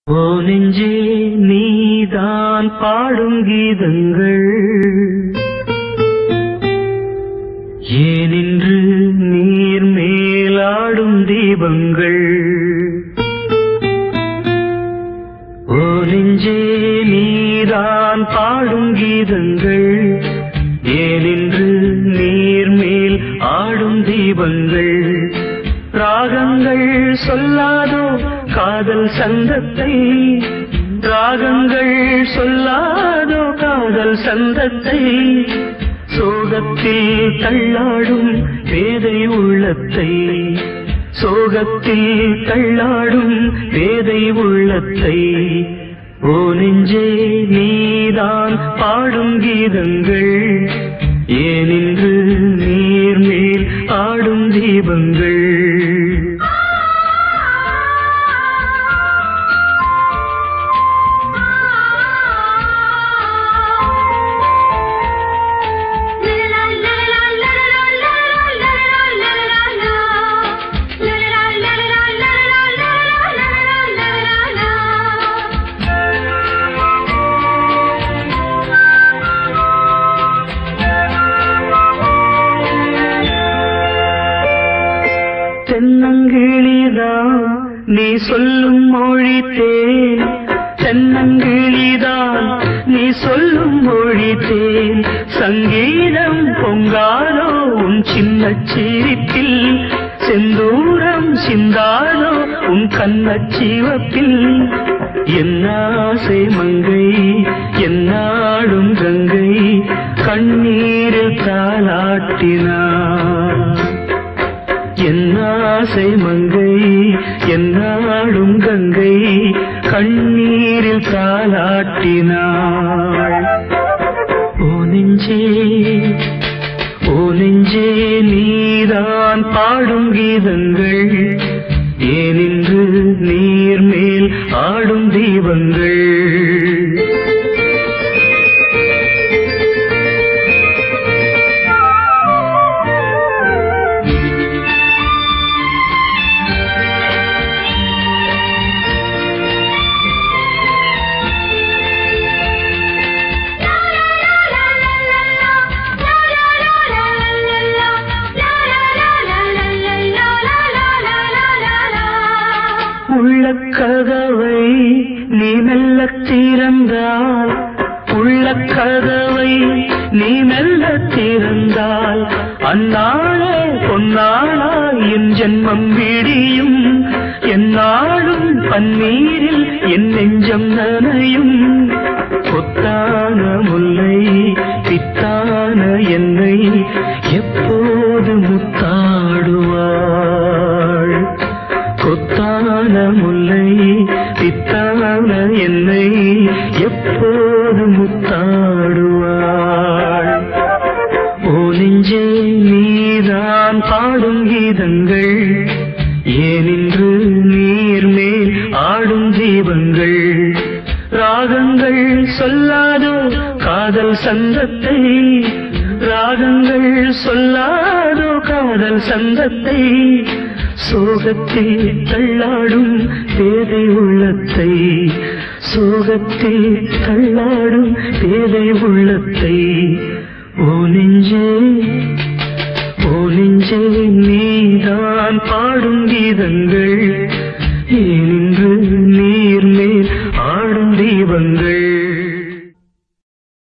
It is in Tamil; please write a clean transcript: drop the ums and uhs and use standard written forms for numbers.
ஓ நெஞ்சே நீதான் பாடும் கீதங்கள் ஏனின்று நீர் மேலாடும் தீபங்கள். ஓ நெஞ்சே நீதான் பாடும் கீதங்கள் ஏனின்று நீர் மேல் ஆடும் தீபங்கள். ராகங்கள் சொல்லாதோ காதல் சந்தத்தை, ராகங்கள் சொல்லாதோ காதல் சந்தத்தை. சோகத்தில் தள்ளாடும் பேதை உள்ளத்தை, சோகத்தில் தள்ளாடும் பேதை உள்ளத்தை. ஓ நெஞ்சே நீதான் பாடும் கீதங்கள் ஏனின்று நீர் மேல் ஆடும் தீபங்கள். தென்னங்கிளிதான் நீ சொல்லும் மொழி தேன், தென்னங்கிளிதான் நீ சொல்லும் மொழி தேன். சங்கீதம் பொங்காதோ உன் சின்ன சிரிப்பில், செந்தூரம் சிந்தாதோ உன் கண்ணச்சிவப்பில். என்னாசை மங்கை என்னாடும் கங்கை கண்ணீரில் தாலாட்டினார். என்னாசை மங்கை என்னாடும் கங்கை கண்ணீரில் தாலாட்டினாள். ஓ நெஞ்சே ஓ நெஞ்சே நீதான் பாடும் கீதங்கள் ஏனின்று நீர் மேல் ஆடும் தீபங்கள். உள்ளக்கதவை நீ மெல்லத் திறந்தால், உள்ளக்கதவை நீ மெல்லத் திறந்தால், அந்நாளே பொன்னாளா என் ஜென்மம் விடியும். எந்நாளும் பன்னீரில் என் நெஞ்சம் நனையும். பொத்தான முல்லை பித்தான என்னை எப்போது முத்தாடுவாள். கொத்தான முல்லை பித்தான என்னை எப்போது முத்தாடுவாள். ஓ நெஞ்சே நீதான் பாடும் கீதங்கள் ஏனின்று நீர் மேல் ஆடும் தீபங்கள். ராகங்கள் சொல்லாதோ காதல் சந்தத்தை, ராகங்கள் சொல்லாதோ காதல் சந்தத்தை. சோகத்தில் தள்ளாடும் பேதை உள்ளத்தை, சோகத்தில் தள்ளாடும் பேதை உள்ளத்தை. ஓ நெஞ்சே ஓ நெஞ்சே நீதான் பாடும் கீதங்கள் ஏனின்று நீர் மேல் ஆடும் தீபங்கள்.